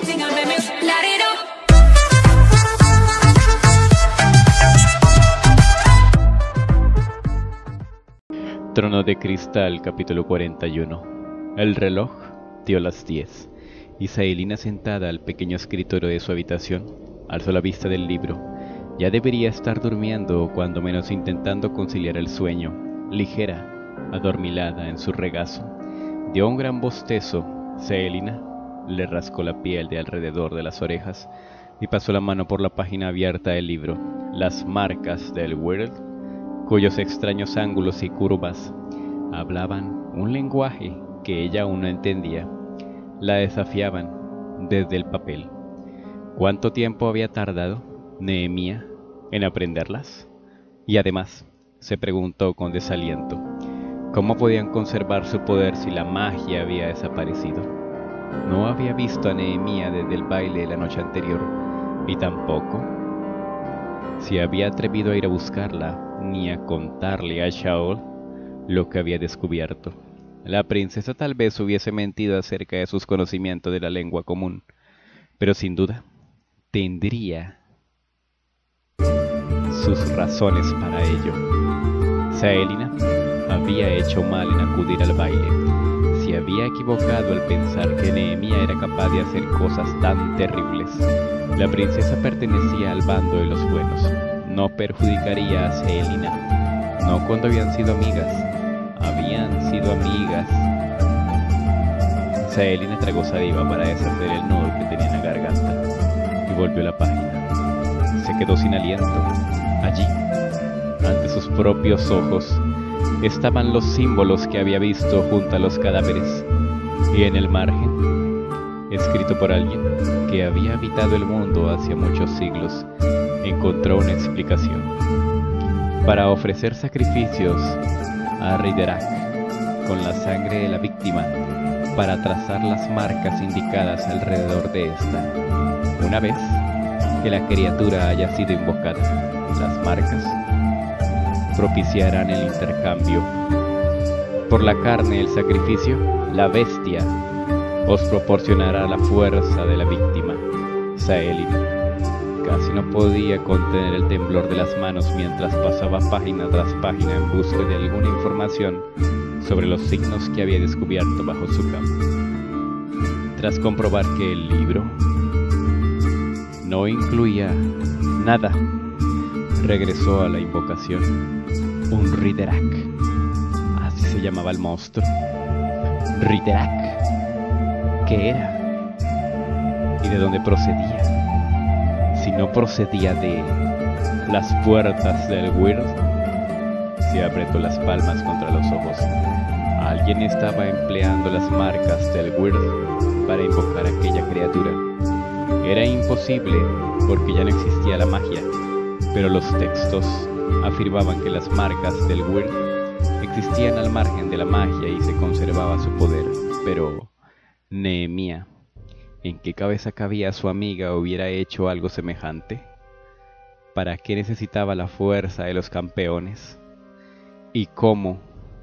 Trono de Cristal, capítulo 41. El reloj dio las 10, y Saelina, sentada al pequeño escritorio de su habitación, alzó la vista del libro. Ya debería estar durmiendo, o cuando menos intentando conciliar el sueño. Ligera, adormilada en su regazo, dio un gran bostezo. Saelina le rascó la piel de alrededor de las orejas y pasó la mano por la página abierta del libro. Las marcas del World, cuyos extraños ángulos y curvas hablaban un lenguaje que ella aún no entendía, la desafiaban desde el papel. ¿Cuánto tiempo había tardado Nehemia en aprenderlas? Y además, se preguntó con desaliento, ¿cómo podían conservar su poder si la magia había desaparecido? No había visto a Nehemia desde el baile de la noche anterior, y tampoco se había atrevido a ir a buscarla, ni a contarle a Shaol lo que había descubierto. La princesa tal vez hubiese mentido acerca de sus conocimientos de la lengua común, pero sin duda tendría sus razones para ello. Saelina había hecho mal en acudir al baile. Se había equivocado al pensar que Nehemia era capaz de hacer cosas tan terribles. La princesa pertenecía al bando de los buenos. No perjudicaría a Saelina, no cuando habían sido amigas. Habían sido amigas. Saelina tragó saliva para deshacer el nudo que tenía en la garganta y volvió a la página. Se quedó sin aliento. Allí, ante sus propios ojos, estaban los símbolos que había visto junto a los cadáveres, y en el margen, escrito por alguien que había habitado el mundo hace muchos siglos, encontró una explicación. Para ofrecer sacrificios a Riderak con la sangre de la víctima, para trazar las marcas indicadas alrededor de esta. Una vez que la criatura haya sido invocada, las marcas propiciarán el intercambio. Por la carne del sacrificio, la bestia os proporcionará la fuerza de la víctima. Saelina casi no podía contener el temblor de las manos mientras pasaba página tras página en busca de alguna información sobre los signos que había descubierto bajo su cama. Tras comprobar que el libro no incluía nada, regresó a la invocación. Un Riderak, así se llamaba el monstruo. Riderak, ¿qué era? ¿Y de dónde procedía? Si no procedía de las puertas del World. Se apretó las palmas contra los ojos. Alguien estaba empleando las marcas del World para invocar a aquella criatura. Era imposible porque ya no existía la magia, pero los textos afirmaban que las marcas del World existían al margen de la magia y se conservaba su poder. Pero Nehemia, ¿en qué cabeza cabía su amiga hubiera hecho algo semejante? ¿Para qué necesitaba la fuerza de los campeones? ¿Y cómo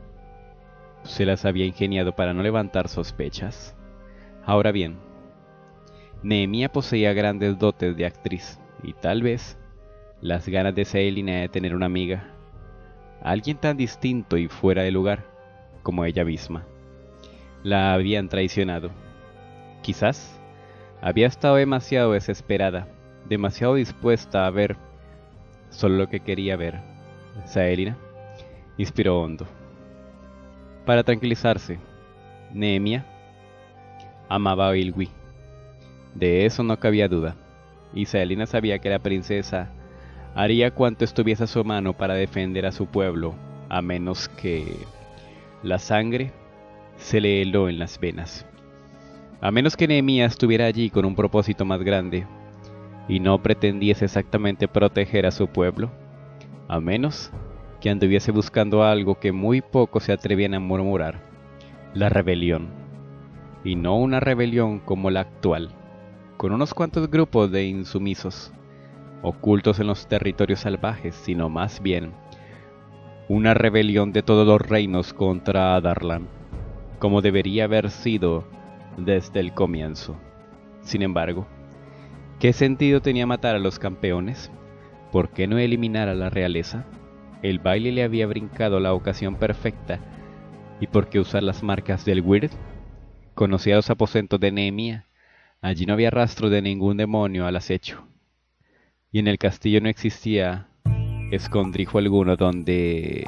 se las había ingeniado para no levantar sospechas? Ahora bien, Nehemia poseía grandes dotes de actriz y tal vez las ganas de Saelina de tener una amiga, alguien tan distinto y fuera de lugar como ella misma, la habían traicionado. Quizás había estado demasiado desesperada, demasiado dispuesta a ver solo lo que quería ver. Saelina inspiró hondo. Para tranquilizarse, Nehemia amaba a Ilwi. De eso no cabía duda, y Saelina sabía que la princesa haría cuanto estuviese a su mano para defender a su pueblo, a menos que la sangre se le heló en las venas. A menos que Nehemia estuviera allí con un propósito más grande y no pretendiese exactamente proteger a su pueblo, a menos que anduviese buscando algo que muy pocos se atrevían a murmurar: la rebelión. Y no una rebelión como la actual, con unos cuantos grupos de insumisos ocultos en los territorios salvajes, sino más bien una rebelión de todos los reinos contra Adarlan, como debería haber sido desde el comienzo. Sin embargo, ¿qué sentido tenía matar a los campeones? ¿Por qué no eliminar a la realeza? El baile le había brincado la ocasión perfecta. ¿Y por qué usar las marcas del Weird? Conocía los aposentos de Nehemia. Allí no había rastro de ningún demonio al acecho. Y en el castillo no existía escondrijo alguno donde...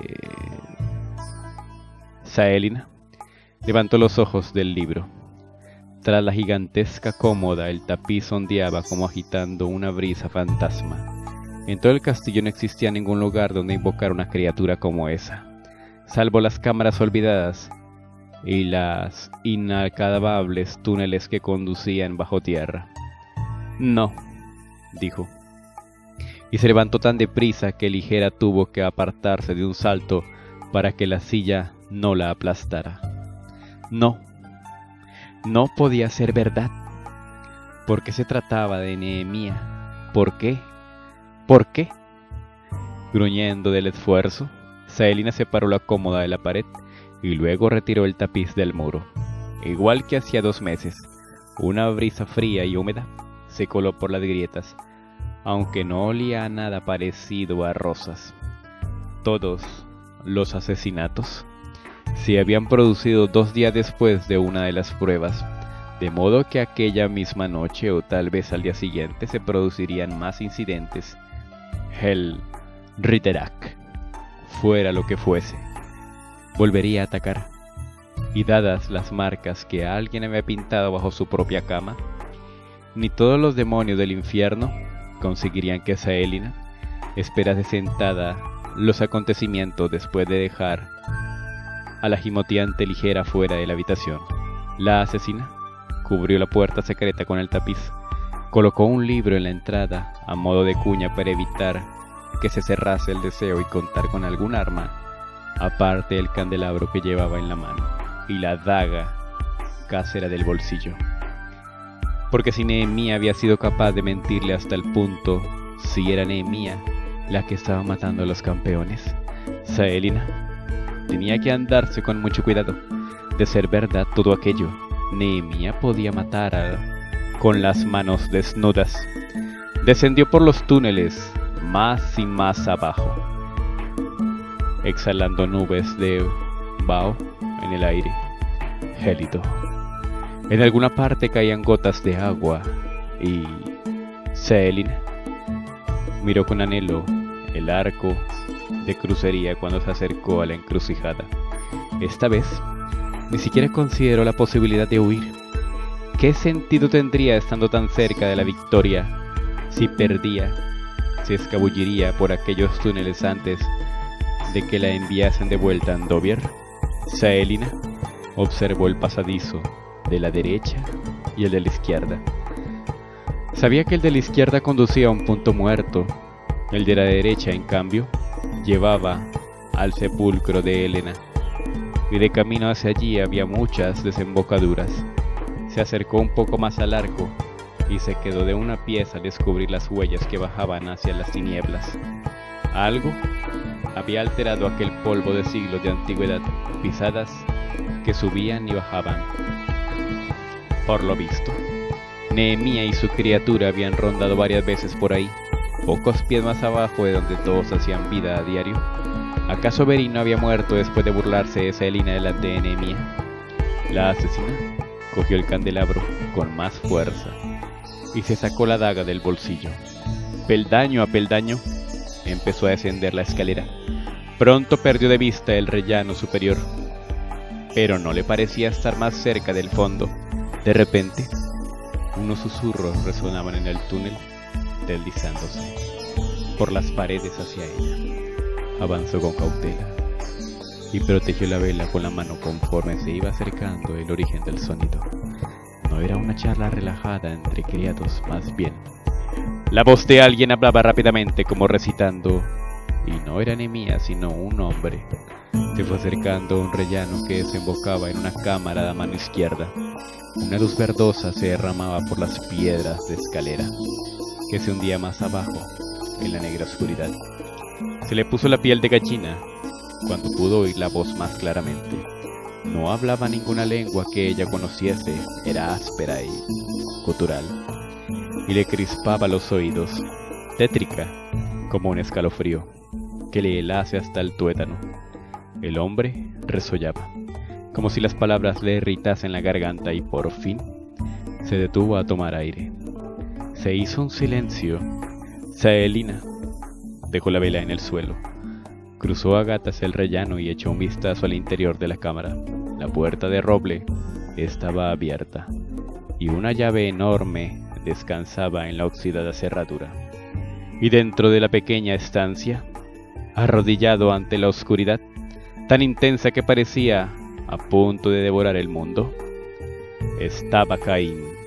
Saelina levantó los ojos del libro. Tras la gigantesca cómoda, el tapiz ondeaba como agitando una brisa fantasma. En todo el castillo no existía ningún lugar donde invocar una criatura como esa, salvo las cámaras olvidadas y las inacabables túneles que conducían bajo tierra. No, dijo, y se levantó tan deprisa que Ligera tuvo que apartarse de un salto para que la silla no la aplastara. No, no podía ser verdad. ¿Por qué se trataba de Nehemia? ¿Por qué? ¿Por qué? Gruñendo del esfuerzo, Saelina separó la cómoda de la pared y luego retiró el tapiz del muro. Igual que hacía 2 meses, una brisa fría y húmeda se coló por las grietas, aunque no olía a nada parecido a rosas. Todos los asesinatos se habían producido 2 días después de una de las pruebas, de modo que aquella misma noche o tal vez al día siguiente se producirían más incidentes. El Ritterak, fuera lo que fuese, volvería a atacar, y dadas las marcas que alguien había pintado bajo su propia cama, ni todos los demonios del infierno conseguirían que Saelina esperase sentada los acontecimientos después de dejar a la gimoteante Ligera fuera de la habitación. La asesina cubrió la puerta secreta con el tapiz, colocó un libro en la entrada a modo de cuña para evitar que se cerrase el deseo y contar con algún arma, aparte del candelabro que llevaba en la mano y la daga casera del bolsillo. Porque si Nehemia había sido capaz de mentirle hasta el punto, si era Nehemia la que estaba matando a los campeones, Saelina tenía que andarse con mucho cuidado. De ser verdad todo aquello, Nehemia podía matar con las manos desnudas. Descendió por los túneles más y más abajo, exhalando nubes de vaho en el aire gélido. En alguna parte caían gotas de agua y Saelina miró con anhelo el arco de crucería cuando se acercó a la encrucijada. Esta vez ni siquiera consideró la posibilidad de huir. ¿Qué sentido tendría estando tan cerca de la victoria? Si perdía, se escabulliría por aquellos túneles antes de que la enviasen de vuelta a Andover. Saelina observó el pasadizo de la derecha y el de la izquierda. Sabía que el de la izquierda conducía a un punto muerto. El de la derecha, en cambio, llevaba al sepulcro de Helena, y de camino hacia allí había muchas desembocaduras. Se acercó un poco más al arco y se quedó de una pieza al descubrir las huellas que bajaban hacia las tinieblas. Algo había alterado aquel polvo de siglos de antigüedad, pisadas que subían y bajaban. Por lo visto, Nehemia y su criatura habían rondado varias veces por ahí, pocos pies más abajo de donde todos hacían vida a diario. ¿Acaso Verino había muerto después de burlarse de Saelina delante de Nehemia? La asesina cogió el candelabro con más fuerza y se sacó la daga del bolsillo. Peldaño a peldaño empezó a descender la escalera. Pronto perdió de vista el rellano superior, pero no le parecía estar más cerca del fondo. De repente, unos susurros resonaban en el túnel, deslizándose por las paredes hacia ella. Avanzó con cautela y protegió la vela con la mano conforme se iba acercando el origen del sonido. No era una charla relajada entre criados, más bien la voz de alguien hablaba rápidamente como recitando, y no era Nehemia sino un hombre. Se fue acercando a un rellano que desembocaba en una cámara a mano izquierda. Una luz verdosa se derramaba por las piedras de escalera, que se hundía más abajo en la negra oscuridad. Se le puso la piel de gallina cuando pudo oír la voz más claramente. No hablaba ninguna lengua que ella conociese, era áspera y gutural, y le crispaba los oídos, tétrica como un escalofrío que le helase hasta el tuétano. El hombre resollaba, como si las palabras le irritasen la garganta, y por fin se detuvo a tomar aire. Se hizo un silencio. Saelina dejó la vela en el suelo, cruzó a gatas el rellano y echó un vistazo al interior de la cámara. La puerta de roble estaba abierta y una llave enorme descansaba en la oxidada cerradura. Y dentro de la pequeña estancia, arrodillado ante la oscuridad, tan intensa que parecía a punto de devorar el mundo, estaba Caín.